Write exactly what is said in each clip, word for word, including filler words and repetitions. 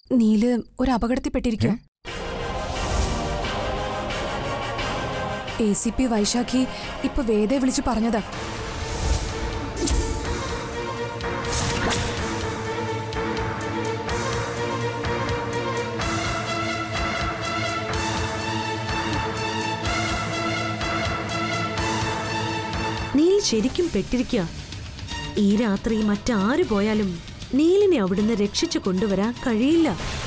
നീല് ഒരു അപകടത്തിൽപ്പെട്ടിരിക്കും. A C P Vaishakhi ഇപ്പൊ വേദയെ വിളിച്ചു പറഞ്ഞതാ. നീൽ ശരിക്കും പെട്ടിരിക്കുക. ഈ രാത്രി മറ്റാര് പോയാലും നീലിനെ അവിടുന്ന് രക്ഷിച്ചു കൊണ്ടുവരാൻ കഴിയില്ല.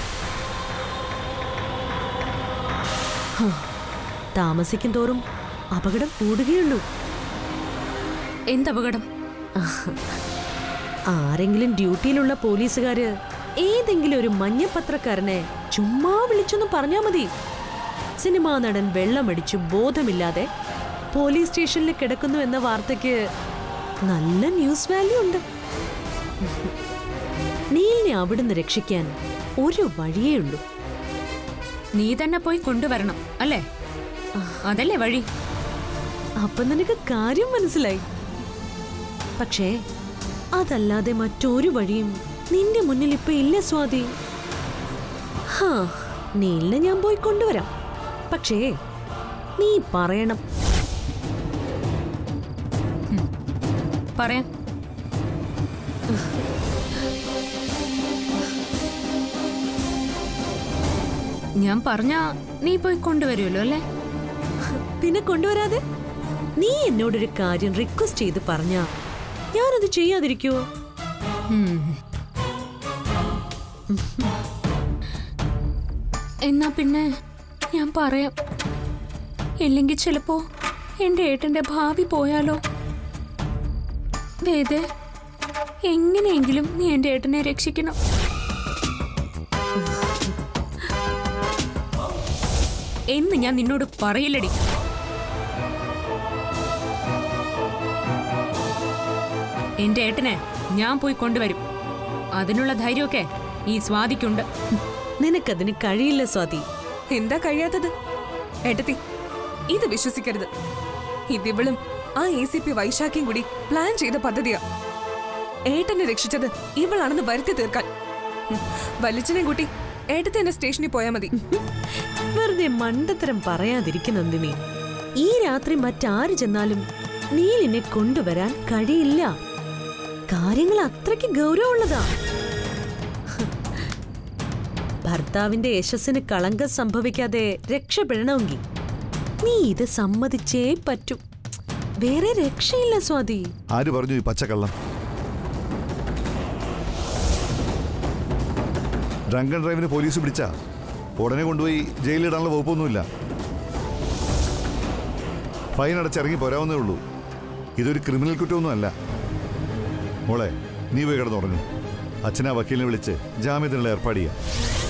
താമസിക്കും തോറും അപകടം കൂടുകയുള്ളൂ. എന്തപകടം? ആരെങ്കിലും ഡ്യൂട്ടിയിലുള്ള പോലീസുകാര് ഏതെങ്കിലും ഒരു മഞ്ഞപ്പത്രക്കാരനെ ചുമ്മാ വിളിച്ചൊന്നും പറഞ്ഞാ മതി. സിനിമാ നടൻ വെള്ളമടിച്ചു ബോധമില്ലാതെ പോലീസ് സ്റ്റേഷനിൽ കിടക്കുന്നു എന്ന വാർത്തയ്ക്ക് നല്ല ന്യൂസ് വാല്യൂ ഉണ്ട്. നീലിനെ അവിടുന്ന് രക്ഷിക്കാൻ ഒരു വഴിയേ ഉള്ളൂ. നീ തന്നെ പോയി കൊണ്ടുവരണം അല്ലേ? അതല്ലേ വഴി. അപ്പൊ നിനക്ക് കാര്യം മനസ്സിലായി. പക്ഷേ അതല്ലാതെ മറ്റൊരു വഴിയും നിന്റെ മുന്നിൽ ഇപ്പൊ ഇല്ല സ്വാതി. ഹാ, നീലിനെ ഞാൻ പോയി കൊണ്ടുവരാം. പക്ഷേ നീ പറയണം. പറയാം. ഞാൻ പറഞ്ഞ നീ പോയി കൊണ്ടുവരുമല്ലോ അല്ലേ? പിന്നെ കൊണ്ടുവരാതെ? നീ എന്നോടൊരു കാര്യം റിക്വസ്റ്റ് ചെയ്ത് പറഞ്ഞാ ഞാനത് ചെയ്യാതിരിക്കുവോ? എന്നാ പിന്നെ ഞാൻ പറയാം. ഇല്ലെങ്കിൽ ചിലപ്പോ എന്റെ ഏട്ടന്റെ ഭാവി പോയാലോ? വേദേ, എങ്ങനെയെങ്കിലും നീ എന്റെ ഏട്ടനെ രക്ഷിക്കണം. എന്ന് ഞാൻ നിന്നോട് പറയില്ലടി. എന്റെ ഏട്ടനെ ഞാൻ പോയി കൊണ്ടുവരും. അതിനുള്ള ധൈര്യമൊക്കെ ഈ സ്വാതിക്കുണ്ട്. നിനക്കതിന് കഴിയില്ല സ്വാതി. എന്താ കഴിയാത്തത്? ഏട്ടത്തി, ഇത് വിശ്വസിക്കരുത്. ഇതിവളും ആ എ സി പി വൈശാഖിയും കൂടി പ്ലാൻ ചെയ്ത പദ്ധതിയാ. ഏട്ടനെ രക്ഷിച്ചത് ഇവളാണെന്ന് വരുത്തി തീർക്കാൻ. വലിച്ചനെ കൂട്ടി ഏട്ടത്തെ എന്നെ സ്റ്റേഷനിൽ പോയാ മതി. വെറുതെ മണ്ടത്തരം പറയാതിരിക്കും നന്ദിനി. ഈ രാത്രി മറ്റാര് ചെന്നാലും നീലിനെ കൊണ്ടുവരാൻ കഴിയില്ല. കാര്യങ്ങൾ അത്രയ്ക്ക് ഗൗരവമുള്ളതാ. ഭർത്താവിന്റെ യശസ്സിന് കളങ്കം സംഭവിക്കാതെ രക്ഷപ്പെടണമെങ്കിൽ നീ ഇത് സമ്മതിച്ചേ പറ്റൂ. വേറെ രക്ഷയില്ല സ്വാതി. ആര് പറഞ്ഞു ഈ പച്ചക്കള്ളം? ഡ്രങ്കൻ ഡ്രൈവിന് പോലീസ് പിടിച്ചാ ഉടനെ കൊണ്ടുപോയി ജയിലിടാനുള്ള വകുപ്പൊന്നുമില്ല. ഫൈൻ അടച്ചിറങ്ങി പോരാവുന്നേ ഉള്ളൂ. ഇതൊരു ക്രിമിനൽ കുറ്റമൊന്നും അല്ല. മോളെ, നീ പോയി കിടന്നുറങ്ങും. അച്ഛനാ വക്കീലിനെ വിളിച്ച് ജാമ്യത്തിനുള്ള ഏർപ്പാട് ചെയ്യാം.